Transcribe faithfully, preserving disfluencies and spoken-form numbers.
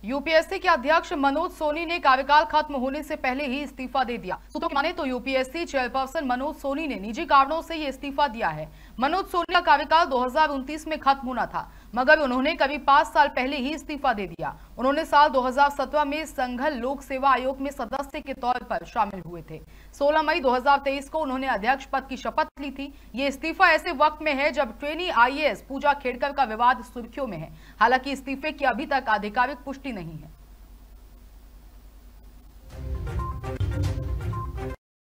UPSC के अध्यक्ष मनोज सोनी ने कार्यकाल खत्म होने से पहले ही इस्तीफा दे दिया। सूत्रों की माने तो यूपीएससी चेयरपर्सन मनोज सोनी ने निजी कारणों से ये इस्तीफा दिया है। मनोज सोनी का कार्यकाल दो हज़ार उनतीस में खत्म होना था, मगर उन्होंने करीब पांच साल पहले ही इस्तीफा दे दिया। उन्होंने साल दो हज़ार सत्रह में संघ लोक सेवा आयोग में सदस्य के तौर पर शामिल हुए थे। सोलह मई दो हज़ार तेईस को उन्होंने अध्यक्ष पद की शपथ ली थी। ये इस्तीफा ऐसे वक्त में है जब ट्रेनी आईएएस पूजा खेड़कर का विवाद सुर्खियों में है। हालांकि इस्तीफे की अभी तक आधिकारिक पुष्टि नहीं है।